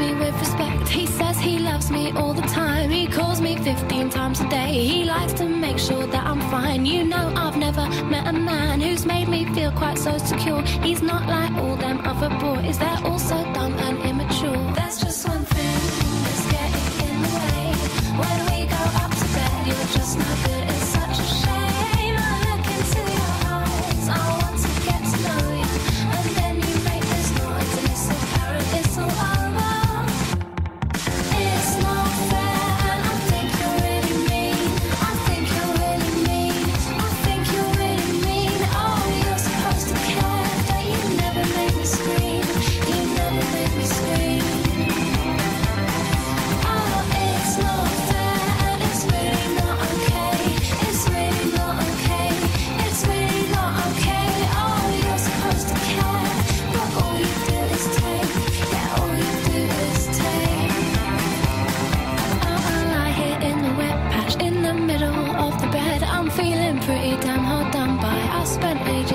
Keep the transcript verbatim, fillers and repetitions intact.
me with respect. He says he loves me all the time. He calls me fifteen times a day. He likes to make sure that I'm fine. You know, I've never met a man who's made me feel quite so secure. He's not like all them other boys. They're all so dumb and immature. There's just one thing that's getting in the way. When we go up to bed, you're just no good. It's such a shame. I look into your eyes. I want to get to know you. And then you make this noise and it's apparent it's all over. It's not fair and I think you're really mean. I think you're really mean. I think you're really mean. Oh, you're supposed to care, but you never make me scream. You never make me scream. Oh, it's not fair and it's really not okay. It's really not okay. It's really not okay. Oh, you're supposed to care, but all you do is take. Yeah, all you do is take. I lie here in the wet patch in the middle of the bed. I'm feeling pretty damn hard done by. I spent ages